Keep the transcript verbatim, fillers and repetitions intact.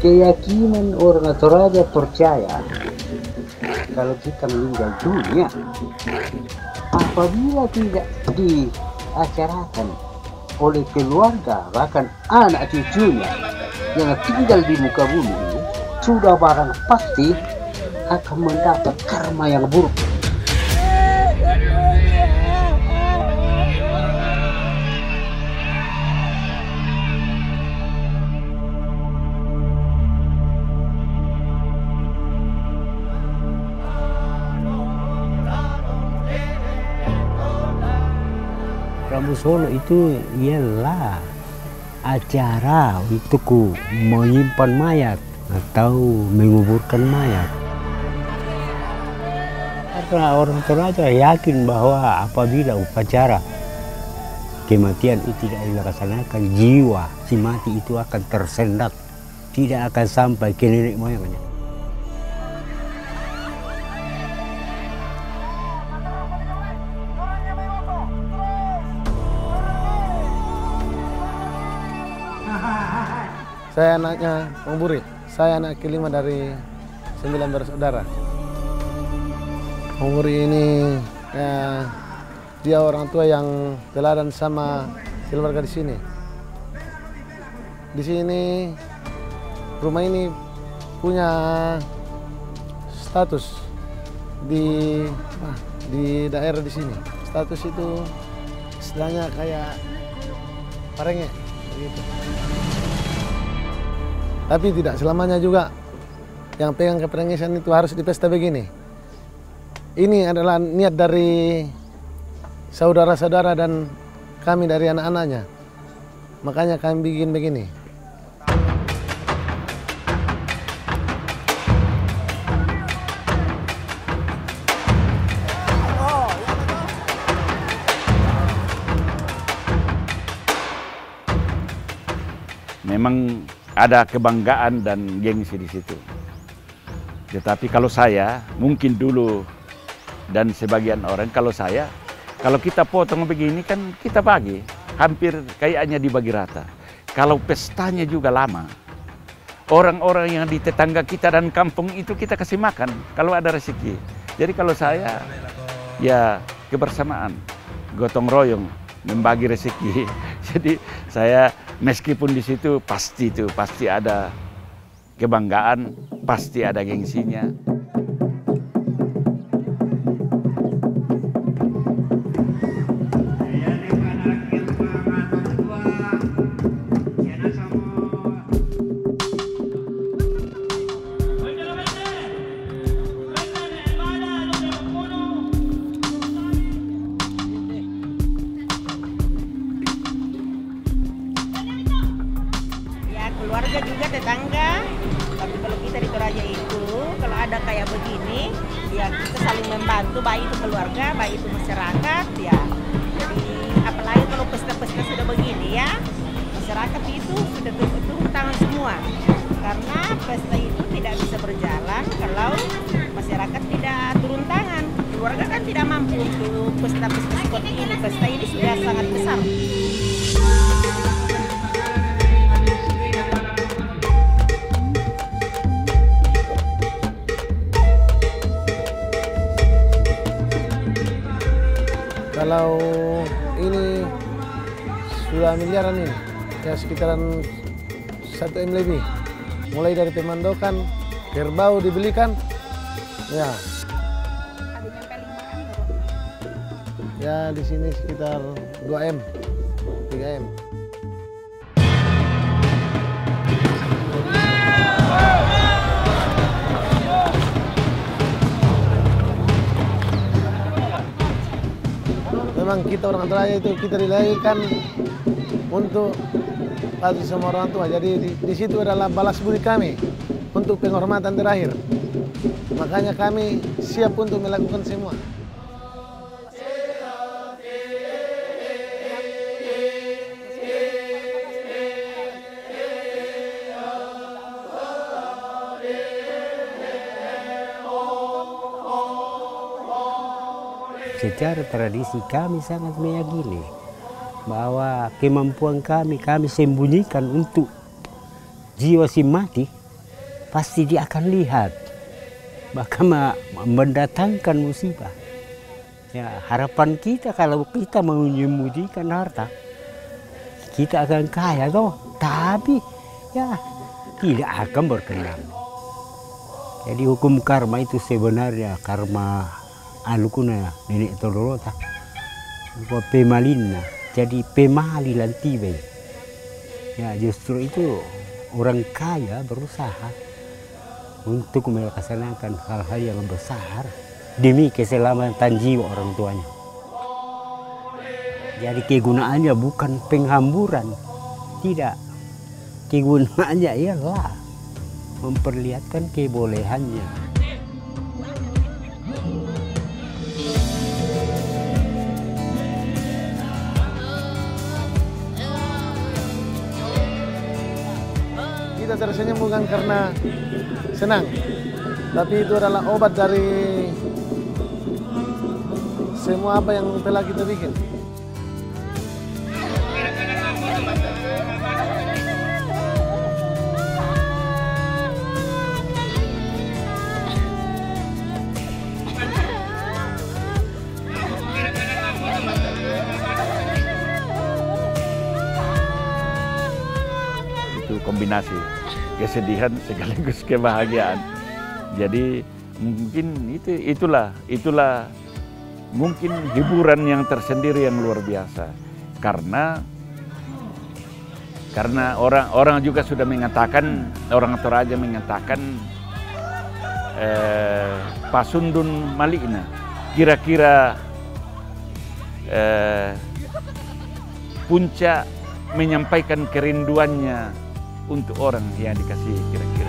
Keyakinan orang Toraja percaya kalau kita meninggal dunia, apabila tidak diacarakan oleh keluarga bahkan anak cucunya yang tinggal di muka bumi ini, sudah barang pasti akan mendapat karma yang buruk. Rabu Solo itu ialah acara untuk menyimpan mayat atau menguburkan mayat. Karena orang Toraja yakin bahwa apabila upacara kematian itu tidak dilaksanakan, jiwa si mati itu akan tersendat, tidak akan sampai ke nenek moyangnya. Saya anaknya Bang Buri, saya anak kelima dari sembilan bersaudara. Bang Buri ini ya, dia orang tua yang teladan sama keluarga di sini. Di sini rumah ini punya status di di daerah di sini. Status itu istilahnya kayak parenge begitu. Tapi tidak selamanya juga yang pegang keperengisan itu harus di pesta begini. Ini adalah niat dari saudara-saudara dan kami dari anak-anaknya. Makanya kami bikin begini. Memang ada kebanggaan dan gengsi di situ. Tetapi kalau saya, mungkin dulu dan sebagian orang, kalau saya, kalau kita potong begini kan kita bagi, hampir kayaknya dibagi rata. Kalau pestanya juga lama, orang-orang yang di tetangga kita dan kampung itu kita kasih makan kalau ada rezeki. Jadi kalau saya, ya kebersamaan, gotong royong, membagi rezeki. Jadi saya meskipun di situ pasti itu pasti ada kebanggaan, pasti ada gengsinya. Keluarga juga tetangga, tapi kalau kita di Toraja itu kalau ada kayak begini ya kita saling membantu, baik itu keluarga, baik itu masyarakat ya. Jadi apalagi kalau pesta-pesta sudah begini ya, masyarakat itu sudah turun tangan semua, karena pesta itu tidak bisa berjalan kalau masyarakat tidak turun tangan. Keluarga kan tidak mampu untuk pesta-pesta seperti ini, pesta ini sudah sangat besar. Kalau ini sudah miliaran ini, ya sekitaran satu M lebih. Mulai dari pemandokan, kerbau dibelikan, ya. Ya di sini sekitar dua M, tiga M. Memang kita orang Toraja itu kita dilahirkan untuk patuh sama orang tua. Jadi di, di situ adalah balas budi kami untuk penghormatan terakhir. Makanya kami siap untuk melakukan semua. Secara tradisi kami sangat meyakini bahwa kemampuan kami, kami sembunyikan untuk jiwa si mati pasti dia akan lihat, bahkan mendatangkan musibah. Ya, harapan kita kalau kita menyembunyikan harta, kita akan kaya toh, tapi ya tidak akan berkenan. Jadi hukum karma itu sebenarnya karma alukuna nenek tolorota, pemalina, jadi pemali lantibe. Ya justru itu orang kaya berusaha untuk melaksanakan hal-hal yang besar demi keselamatan jiwa orang tuanya. Jadi kegunaannya bukan penghamburan, tidak. Kegunaannya ialah memperlihatkan kebolehannya. Kita tersenyum bukan karena senang, tapi itu adalah obat dari semua apa yang telah kita bikin. Itu kombinasi kesedihan sekaligus kebahagiaan. Jadi mungkin itu itulah itulah mungkin hiburan yang tersendiri yang luar biasa, karena karena orang-orang juga sudah mengatakan, orang Toraja mengatakan eh, Pasundun Malikna kira-kira eh, puncak menyampaikan kerinduannya untuk orang yang dikasih kira-kira